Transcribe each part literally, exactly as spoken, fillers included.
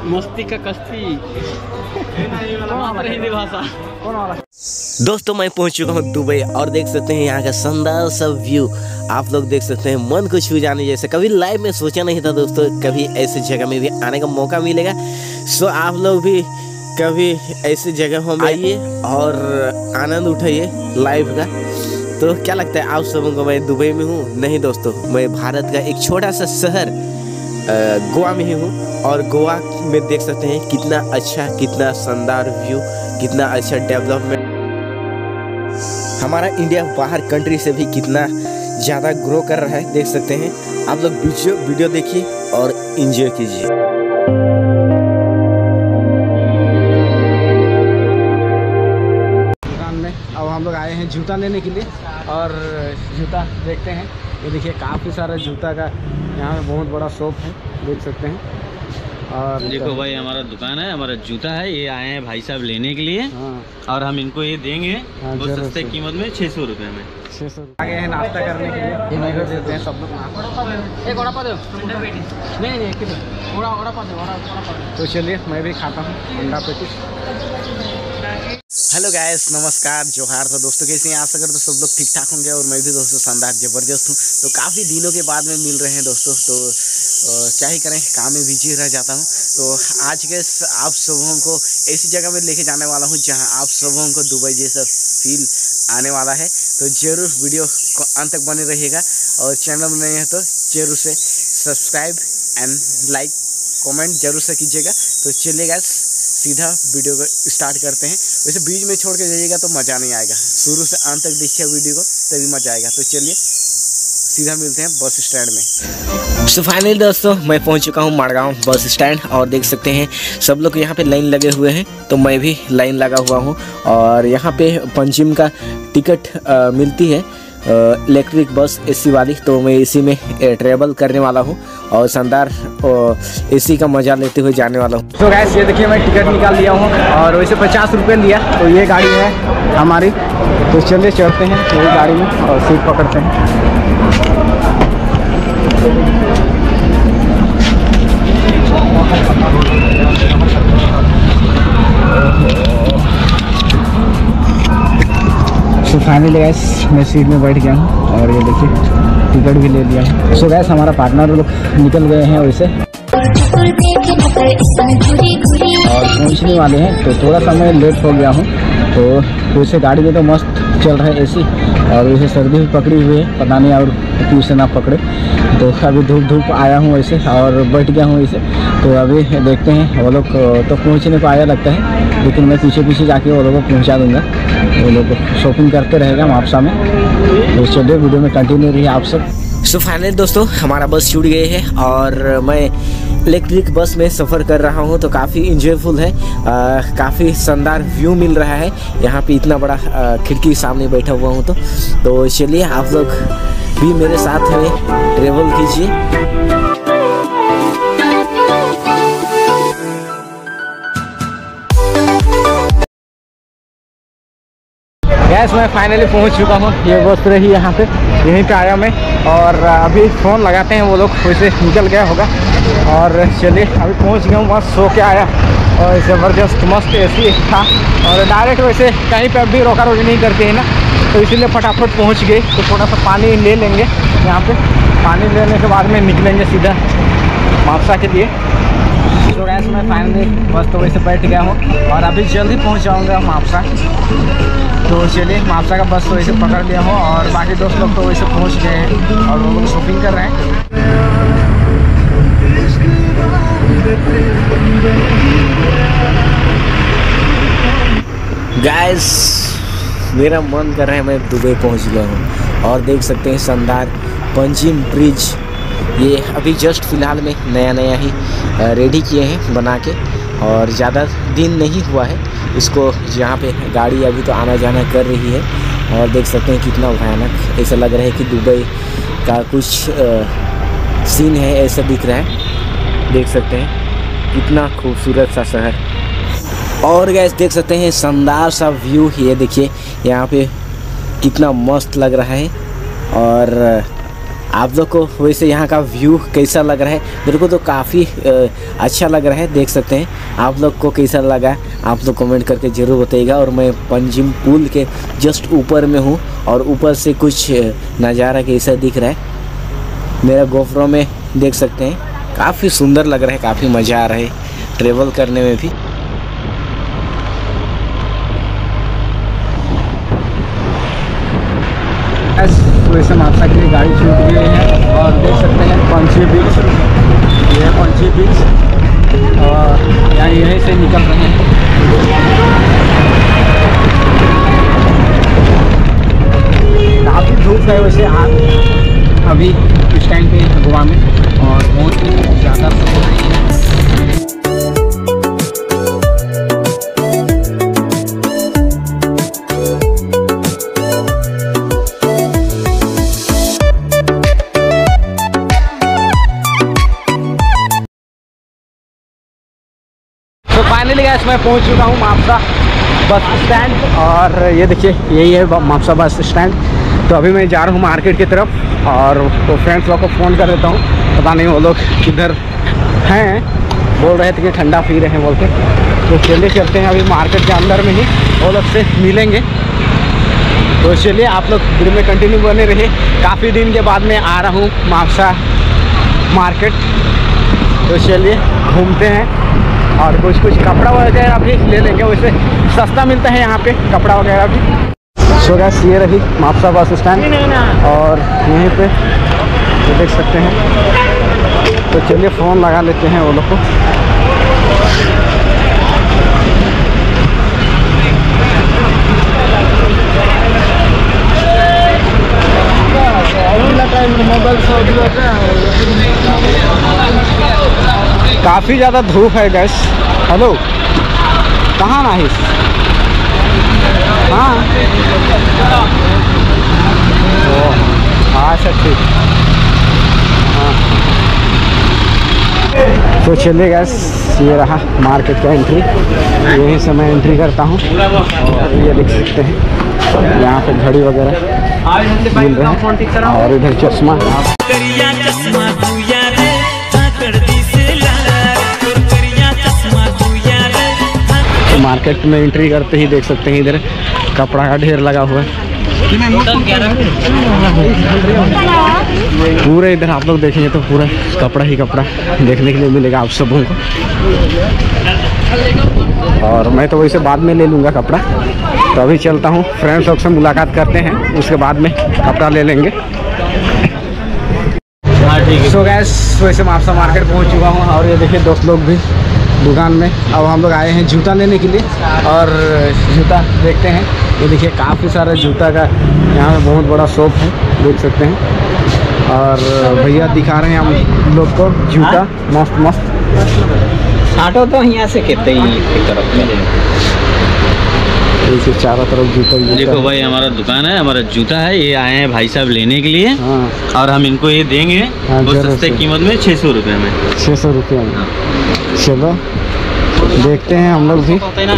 मस्ती का कश्ती हिंदी भाषा। दोस्तों मैं पहुंच चुका हूं दुबई और देख सकते हैं यहाँ का शानदार सा व्यू। आप लोग देख सकते हैं मन को छू जाने जैसे। कभी लाइव में सोचा नहीं था दोस्तों कभी ऐसी जगह में भी आने का मौका मिलेगा। सो आप लोग भी कभी ऐसी जगहों में आइए और आनंद उठाइए लाइव का। तो क्या लगता है आप सबों को मैं दुबई में हूँ? नहीं दोस्तों, मैं भारत का एक छोटा सा शहर गोवा में ही हूँ और गोवा में देख सकते हैं कितना अच्छा, कितना शानदार व्यू, कितना अच्छा डेवलपमेंट। हमारा इंडिया बाहर कंट्री से भी कितना ज़्यादा ग्रो कर रहा है, देख सकते हैं आप लोग। वीडियो वीडियो देखिए और एंजॉय कीजिए। दुकान में अब हम लोग आए हैं जूता लेने के लिए और जूता देखते हैं। ये देखिए काफ़ी सारा जूता का यहाँ पे बहुत बड़ा शॉप है, देख सकते हैं। और देखो भाई हमारा दुकान है, हमारा जूता है। ये आए हैं भाई साहब लेने के लिए। हाँ। और हम इनको ये देंगे हाँ, बहुत सस्ते कीमत में, छः सौ रुपये में। छः सौ आ गए हैं नाश्ता करने के लिए। ये नहीं देते हैं सब लोग नाश्ता। एक वड़ा पाव दो। नहीं नहीं एक वड़ा वड़ा पाव दो, वड़ा वड़ा पाव। तो चलिए मैं भी खाता हूँ अंडा पेटिस। हेलो गाइस, नमस्कार, जोहार। तो दोस्तों कैसे हैं? आशा करते सब लोग ठीक ठाक होंगे और मैं भी दोस्तों शानदार ज़बरदस्त हूँ। तो काफ़ी दिनों के बाद में मिल रहे हैं दोस्तों, तो क्या ही करें, काम में बिजी रह जाता हूँ। तो आज के आप सबों को ऐसी जगह में लेके जाने वाला हूँ जहाँ आप सबों को दुबई जैसा फील आने वाला है। तो ज़रूर वीडियो को अंत तक बने रहिएगा और चैनल में नहीं है तो ज़रूर से सब्सक्राइब एंड लाइक कमेंट जरूर से कीजिएगा। तो चलिए गाइस सीधा वीडियो को स्टार्ट करते हैं। वैसे बीच में छोड़ के जाइएगा तो मज़ा नहीं आएगा, शुरू से अंत तक देखिए वीडियो को तभी मज़ा आएगा। तो चलिए सीधा मिलते हैं बस स्टैंड में। सो फाइनली दोस्तों मैं पहुंच चुका हूं मड़गांव बस स्टैंड और देख सकते हैं सब लोग यहां पे लाइन लगे हुए हैं, तो मैं भी लाइन लगा हुआ हूं। और यहां पे पंचिम का टिकट आ, मिलती है इलेक्ट्रिक बस एसी वाली, तो मैं इसी में ट्रेवल करने वाला हूं और शानदार एसी का मज़ा लेते हुए जाने वाला हूं। तो गैस ये देखिए मैं टिकट निकाल लिया हूं और वैसे पचास रुपये लिया। तो ये गाड़ी है हमारी, तो चलिए चढ़ते हैं यही गाड़ी में और सीट पकड़ते हैं। सो फाइनली गैस मैं सीट में बैठ गया हूँ और ये देखिए टिकट भी ले लिया है। सो गैस हमारा पार्टनर लोग निकल गए हैं वैसे और पहुँचने वाले हैं, तो थोड़ा सा मैं लेट हो गया हूँ। तो वैसे गाड़ी में तो मस्त चल रहा है एसी और वैसे सर्दी भी पकड़ी हुई है, पता नहीं और क्यों से ना पकड़े। तो अभी धूप धूप आया हूँ वैसे और बैठ गया हूँ इसे। तो अभी देखते हैं, वो लोग तो पहुँचने को आया लगता है, लेकिन मैं पीछे पीछे जाके वो लोगों को पहुँचा दूँगा। वो लोग शॉपिंग करते रहेगा मापसा में। तो चलिए वीडियो में कंटिन्यू रहिए आप सब। सो फाइनली दोस्तों हमारा बस छूट गई है और मैं इलेक्ट्रिक बस में सफ़र कर रहा हूं, तो काफ़ी इंजॉयफुल है। काफ़ी शानदार व्यू मिल रहा है यहाँ पे, इतना बड़ा आ, खिड़की सामने बैठा हुआ हूं। तो तो चलिए आप लोग भी मेरे साथ में ट्रेवल कीजिए। गैस मैं फाइनली पहुंच चुका हूं, ये बस रही यहाँ पे, यहीं पे आया मैं। और अभी फ़ोन लगाते हैं, वो लोग वैसे निकल गया होगा। और चलिए अभी पहुंच गया हूँ, मस्त सो के आया और ज़बरदस्त मस्त एसी था। और डायरेक्ट वैसे कहीं पे अभी रोका रोकी नहीं करते हैं ना, तो इसीलिए फटाफट पहुँच गए। तो थोड़ा सा पानी ले लेंगे यहाँ पर, पानी लेने के बाद में निकलेंगे सीधा मापसा के लिए। तो गैस मैं फाइनली बस तो वैसे बैठ गया हूँ और अभी जल्दी पहुँच जाऊँगा मापसा। तो चलिए मापसा का बस तो वैसे पकड़ लिया हूँ और बाकी दोस्त लोग तो वैसे पहुँच गए हैं और वो लोग शॉपिंग कर रहे हैं। गाइस मेरा मन कर रहा है, मैं दुबई पहुँच गया हूँ और देख सकते हैं शानदार पंचिम ब्रिज। ये अभी जस्ट फ़िलहाल में नया नया ही रेडी किए हैं बना के और ज़्यादा दिन नहीं हुआ है इसको। यहाँ पे गाड़ी अभी तो आना जाना कर रही है और देख सकते हैं कितना भयानक, ऐसा लग रहा है कि दुबई का कुछ सीन है, ऐसा दिख रहा है। देख सकते हैं कितना खूबसूरत सा शहर। और गैस देख सकते हैं शानदार सा व्यू, ये देखिए यहाँ पे कितना मस्त लग रहा है। और आप लोग को वैसे यहाँ का व्यू कैसा लग रहा है? मेरे को तो काफ़ी अच्छा लग रहा है, देख सकते हैं। आप लोग को कैसा लगा आप लोग कमेंट करके ज़रूर बताइएगा। और मैं पंजिम पुल के जस्ट ऊपर में हूँ और ऊपर से कुछ नज़ारा कैसा दिख रहा है मेरा गोप्रो में देख सकते हैं। काफ़ी सुंदर लग रहा है, काफ़ी मज़ा आ रहा है ट्रेवल करने में भी। वैसे मापसा के लिए गाड़ी छूट गई है और देख सकते हैं पंछी बीच, ये है पंछी बीच और यहाँ यहीं से निकल रहे हैं। काफ़ी धूप है वैसे आज अभी इस टाइम पे गोवा में और बहुत ही ज़्यादा धूप हो रही है। फाइनली गाइस मैं पहुंच चुका हूं मापसा बस स्टैंड और ये देखिए यही है मापसा बस स्टैंड। तो अभी मैं जा रहा हूं मार्केट की तरफ और तो फ्रेंड्स लोग को फ़ोन कर देता हूं, पता नहीं वो लोग किधर हैं, बोल रहे थे कि ठंडा पी रहे हैं बोलते। तो चलिए चलते हैं अभी मार्केट के अंदर में ही वो लोग से मिलेंगे। तो चलिए आप लोग वीडियो में कंटिन्यू बने रहिए। काफ़ी दिन के बाद मैं आ रहा हूँ मापसा मार्केट, तो चलिए घूमते हैं और कुछ कुछ कपड़ा वगैरह भी ले लेंगे। वैसे सस्ता मिलता है यहाँ पे कपड़ा वगैरह भी। सो गाइस ये रही मापसा बस स्टैंड और यहीं पे ये देख सकते हैं। तो चलिए फ़ोन लगा लेते हैं वो लोग को। काफ़ी ज़्यादा धूप है गैस। हेलो कहाँ ना है? हाँ अच्छा ठीक। हाँ तो चलिए गैस ये रहा मार्केट का एंट्री, यहीं से मैं एंट्री करता हूँ। और ये देख सकते हैं यहाँ पे घड़ी वगैरह मिल रहे हैं और इधर चश्मा। मार्केट में एंट्री करते ही देख सकते हैं इधर कपड़ा का ढेर लगा हुआ है पूरे। इधर आप लोग देखेंगे तो पूरा कपड़ा ही कपड़ा देखने के लिए मिलेगा आप सबों को। और मैं तो वैसे बाद में ले लूँगा कपड़ा। तो अभी चलता हूँ, फ्रेंड्स लोग से मुलाकात करते हैं, उसके बाद में कपड़ा ले लेंगे। सो गैस वैसे मैं आपसा मार्केट पहुँच चुका हूँ और ये देखिए दोस्त लोग भी दुकान में। अब हम लोग आए हैं जूता लेने के लिए और जूता देखते हैं। ये देखिए काफ़ी सारा जूता का यहाँ पे बहुत बड़ा शॉप है, देख सकते हैं। और भैया दिखा रहे हैं हम लोग को जूता मस्त मस्त। आटो तो यहाँ से कितने ही तरफ इसे चारों तरफ जूता ही देखो भाई, हमारा दुकान है, हमारा जूता है। ये आए हैं भाई साहब लेने के लिए। हाँ। और हम इनको ये देंगे हाँ, वो सस्ते कीमत में छः सौ रुपये में। छः सौ रुपये में। चलो देखते हैं हम लोग भी।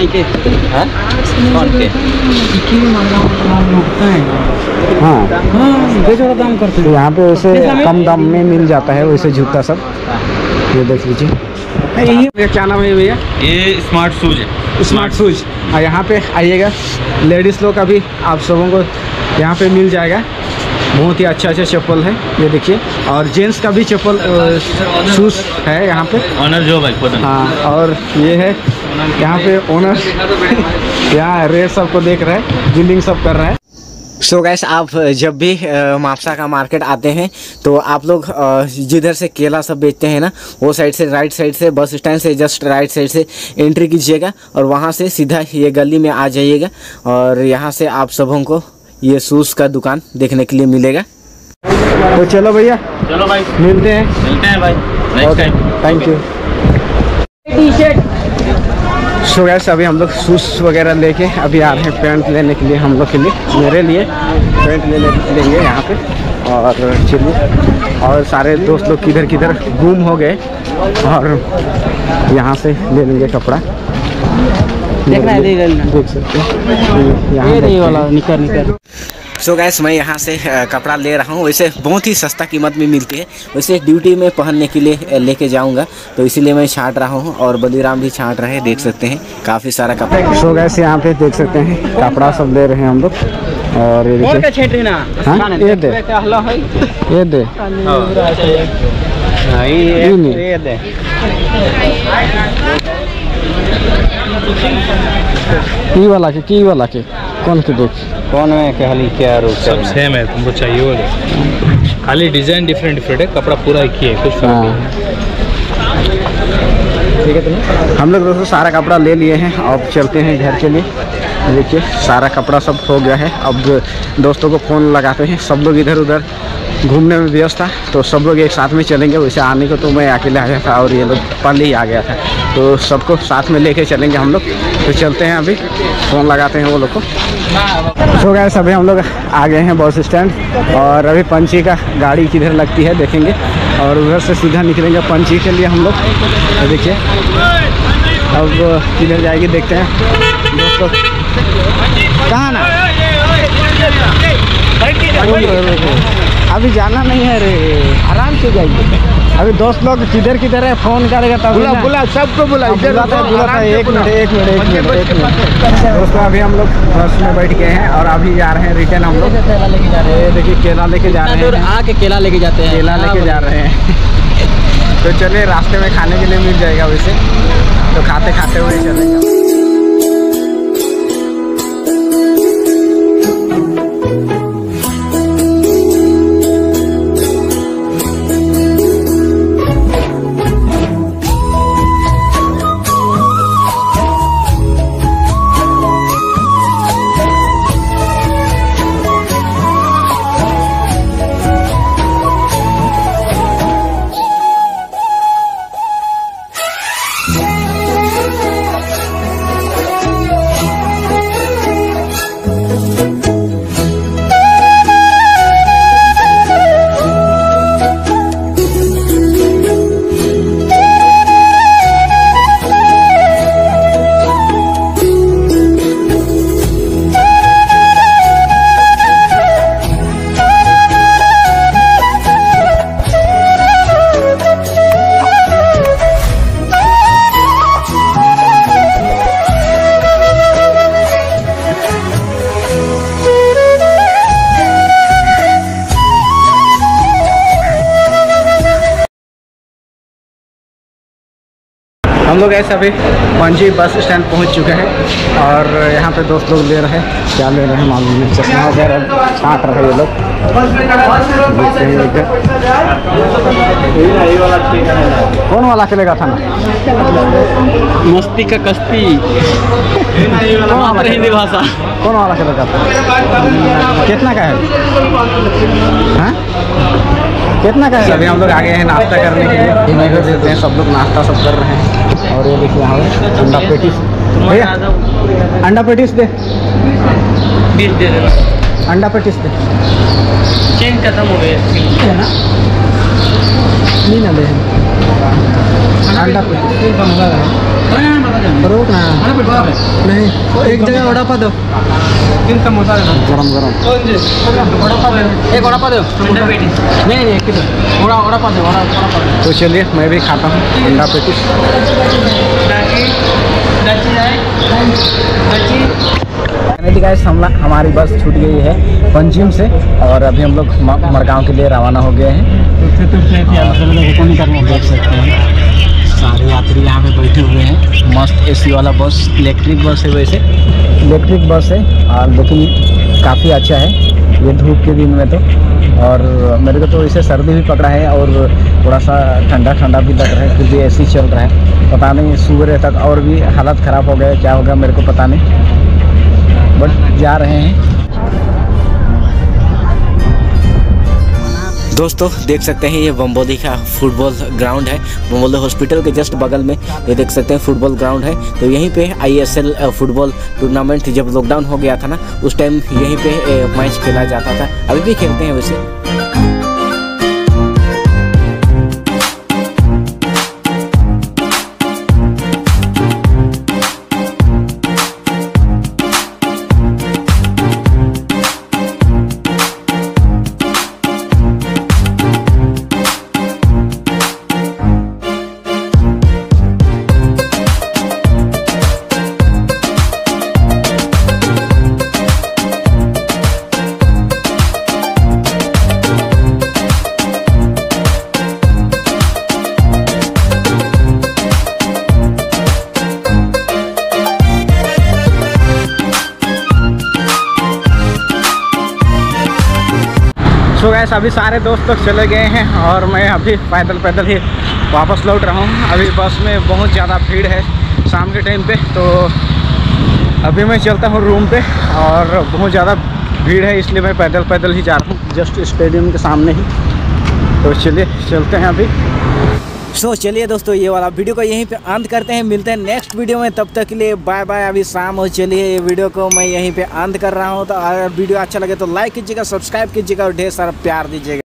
हाँ दाम करते हैं यहाँ पे, वैसे कम दाम में मिल जाता है वैसे जूता सब। ये देख लीजिए। ये क्या नाम है भैया? ये स्मार्ट शूज है। Smart shoes. और यहाँ पे आइएगा, लेडीज़ लोग का भी आप सबों को यहाँ पे मिल जाएगा। बहुत ही अच्छा अच्छा चप्पल है ये देखिए। और जेंट्स का भी चप्पल शूज़ है यहाँ पे। ऑनर जो भाई। हाँ और ये है यहाँ पे ओनर यहाँ रेट सबको देख रहा है, बिलिंग सब कर रहा है। सो so गैस आप जब भी मापसा का मार्केट आते हैं तो आप लोग जिधर से केला सब बेचते हैं ना, वो साइड से राइट साइड से बस स्टैंड से जस्ट राइट साइड से एंट्री कीजिएगा और वहाँ से सीधा ये गली में आ जाइएगा। और यहाँ से आप सबों को ये शूज़ का दुकान देखने के लिए मिलेगा। तो चलो भैया, चलो भाई मिलते हैं मिलते हैं भाई next time. Thank you. T shirt. So guys अभी हम लोग शूज़ वगैरह लेके अभी आ रहे हैं पैंट लेने के लिए, हम लोग के लिए, मेरे लिए पैंट ले लेंगे यहाँ पे। और चलिए, और सारे दोस्त लोग किधर किधर गुम हो गए और यहाँ से ले लेंगे कपड़ा। देखना है, देख सकते हैं यहाँ वाला निकर निकर। सो गैस मैं यहाँ से कपड़ा ले रहा हूँ, वैसे बहुत ही सस्ता कीमत में मिलती है। वैसे ड्यूटी में पहनने के लिए लेके जाऊँगा, तो इसीलिए मैं छाँट रहा हूँ और बलीराम भी छाँट रहे हैं। देख सकते हैं काफ़ी सारा कपड़ा। सो गैस यहाँ पे देख सकते हैं कपड़ा सब ले रहे हैं हम लोग। और ये देखिए, हाँ ये दे ये दे ये दे की वाला के की वाला के कौन के देख कौन में कहली क्या रूप सब सेम है, तुमको चाहिए वो ले। खाली डिजाइन डिफरेंट डिफरेंट है, कपड़ा पूरा एक ही है, कुछ फर्क नहीं है। ठीक है तुम्हें हम लोग दोस्तों सारा कपड़ा ले लिए हैं, अब चलते हैं घर के लिए। देखिए सारा कपड़ा सब हो गया है। अब दोस्तों को फ़ोन लगाते हैं, सब लोग इधर उधर घूमने में व्यस्त था, तो सब लोग एक साथ में चलेंगे। वैसे आने को तो मैं अकेले आया था और ये लोग पहले ही आ गया था, तो सबको साथ में लेके चलेंगे हम लोग। तो चलते हैं, अभी फ़ोन लगाते हैं वो लोग को। सो गए अभी हम लोग आ गए हैं बस स्टैंड, और अभी पंची का गाड़ी किधर लगती है देखेंगे, और उधर से सीधा निकलेंगे पंची के लिए हम लोग। तो देखिए अब किधर जाएगी देखते हैं दोस्तों। कहाँ ना अभी जाना नहीं है रे, आराम से जाइए। अभी दोस्त लोग किधर किधर है फोन करेगा तब बुला बुला सबको बुला बुलाता है बुलाता है। एक मिनट एक मिनट एक मिनट एक मिनट दोस्तों, अभी हम लोग बस में बैठ गए हैं और अभी जा रहे हैं रिटर्न। हम लोग केला लेके जा रहे हैं, देखिए केला लेके जा रहे हैं, आके केला लेके जाते हैं, केला लेके जा रहे हैं। तो चलिए रास्ते में खाने के लिए मिल जाएगा वैसे, तो खाते खाते हुए चलेंगे। हम लोग ऐसे अभी पंजी बस स्टैंड पहुंच चुके हैं, और यहाँ पे दोस्त लोग ले रहे हैं, क्या ले रहे हैं मालूम नहीं, चश्मा वगैरह छाँट रहे हैं ये लोग। कौन वाला खेलेगा था ना, मस्ती का कश्ती हिंदी भाषा। कौन वाला खेलेगा था, कितना का है, हाँ कितना का है। अभी हम लोग आ गए हैं नाश्ता करने के लिए, देते हैं सब लोग नाश्ता सब कर रहे हैं। और ये देखिए यहाँ पे अंडा पेटिस, भैया अंडा पेटिस दे, बीस दे दे, अंडा पेटिस दे। चेन खत्म हो गया नहीं ना दे अंडा पेटिस रोक ना नहीं, एक जगह वड़ा पा दो, तीन समोसा गरम गरम एक वड़ा पा दो। नहीं नहीं एक वड़ा वड़ा पा दो वड़ा पा दो। तो चलिए मैं भी खाता हूँ अंडा पेटिस। गाइस हम हमारी बस छूट गई है पंजिम से, और अभी हम लोग मड़गांव के लिए रवाना हो गए हैं। देख सकते हैं सारे यात्री यहाँ पे बैठे हुए हैं। मस्त एसी वाला बस, इलेक्ट्रिक बस है, वैसे इलेक्ट्रिक बस है, और लेकिन काफ़ी अच्छा है ये धूप के दिन में तो। और मेरे को तो वैसे सर्दी भी पकड़ा है और थोड़ा सा ठंडा ठंडा भी लग रहा है, फिर भी एसी चल रहा है। पता नहीं सुबह तक और भी हालत ख़राब हो गया, क्या होगा मेरे को पता नहीं, बट जा रहे हैं। दोस्तों देख सकते हैं ये बम्बोली का फुटबॉल ग्राउंड है, बम्बोली हॉस्पिटल के जस्ट बगल में ये देख सकते हैं फुटबॉल ग्राउंड है। तो यहीं पे आईएसएल फुटबॉल टूर्नामेंट जब लॉकडाउन हो गया था ना, उस टाइम यहीं पे मैच खेला जाता था, अभी भी खेलते हैं वैसे। सो गैस अभी सारे दोस्त लोग चले गए हैं और मैं अभी पैदल पैदल ही वापस लौट रहा हूँ। अभी बस में बहुत ज़्यादा भीड़ है शाम के टाइम पे, तो अभी मैं चलता हूँ रूम पे और बहुत ज़्यादा भीड़ है इसलिए मैं पैदल पैदल ही जा रहा हूँ जस्ट स्टेडियम के सामने ही। तो चलिए चलते हैं अभी। सो so, चलिए दोस्तों ये वाला वीडियो को यहीं पे अंत करते हैं, मिलते हैं नेक्स्ट वीडियो में, तब तक के लिए बाय बाय। अभी शाम हो, चलिए ये वीडियो को मैं यहीं पे अंत कर रहा हूँ। तो अगर वीडियो अच्छा लगे तो लाइक कीजिएगा, सब्सक्राइब कीजिएगा और ढेर सारा प्यार दीजिएगा।